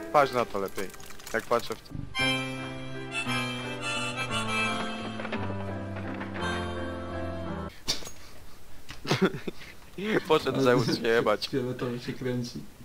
Patrz na to lepiej. Jak patrzę w to. Poszedł Zeus się jebać. Fioletowy się kręci.